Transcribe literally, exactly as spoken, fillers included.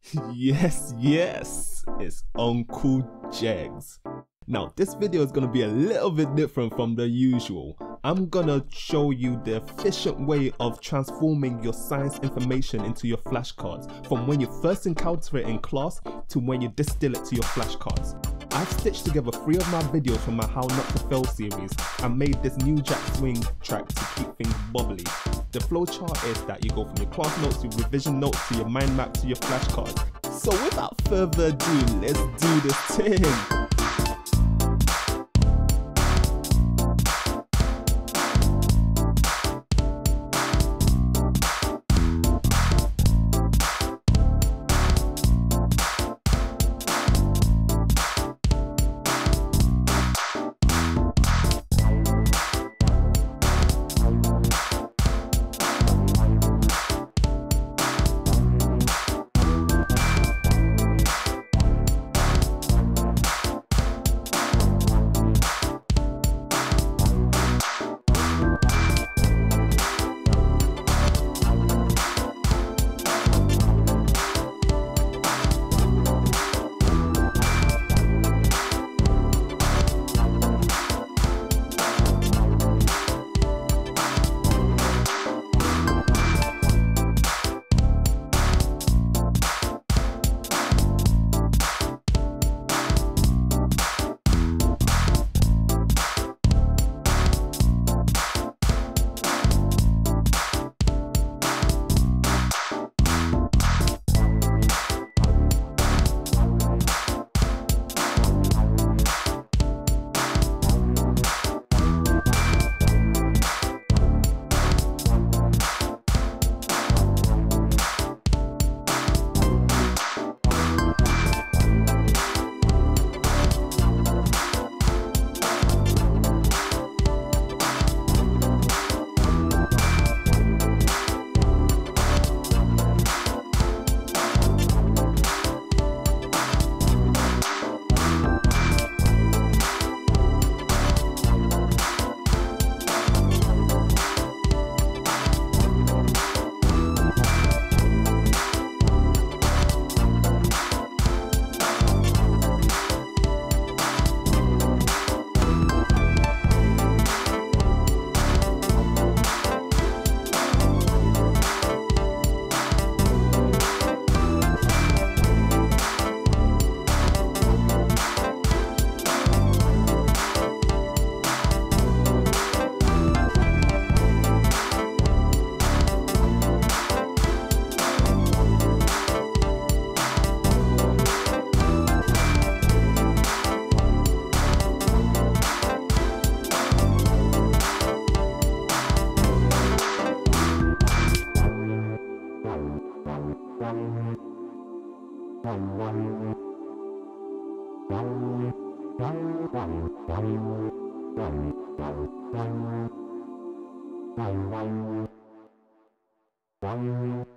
Yes, yes, it's Uncle Jegs. Now this video is gonna be a little bit different from the usual. I'm gonna show you the efficient way of transforming your science information into your flashcards from when you first encounter it in class to when you distill it to your flashcards. I've stitched together three of my videos from my How Not to Fail series and made this new Jack Swing track to keep things bubbly. The flowchart is that you go from your class notes to revision notes to your mind map to your flashcards. So without further ado, let's do this thing. Wow.